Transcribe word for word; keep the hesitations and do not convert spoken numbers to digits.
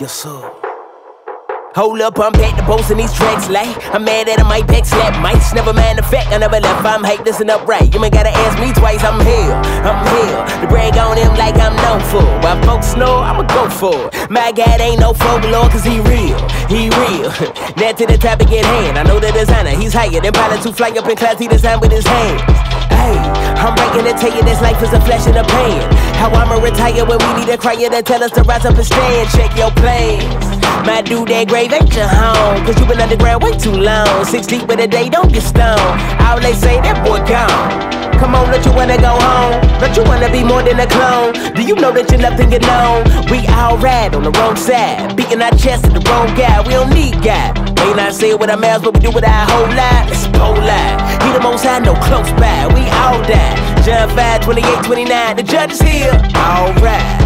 Yes, sir. Hold up, I'm back to posting these tracks like I'm mad at a mic back slap mics. Never mind the fact I never left. I'm hyped, listen up right. You ain't gotta ask me twice. I'm here, I'm here to brag on him like I'm known for. While folks know, I'ma go for it. My God ain't no folklore, cause he real, he real. Now to the topic at hand. I know the designer, he's higher than pilots who fly up in class. He design with his hands. Hey, I'm breaking to tell you this life is a flash in the pan. How I'ma retire when we need a crier to tell us to rise up and stand. Check your plans. My dude, that grave ain't your home, cause you been underground way too long. Six deep with a day, don't get stoned. All they say, that boy gone. Come on, don't you wanna go home? Don't you wanna be more than a clone? Do you know that you're nothing you know? We all ride on the wrong side, beating our chest at the wrong guy. We don't need God. May not say it with our mouths, but we do it with our whole life. It's bold life. He the most high, no close by. We all die. John five, twenty-eight, twenty-nine. The judge is here. All right.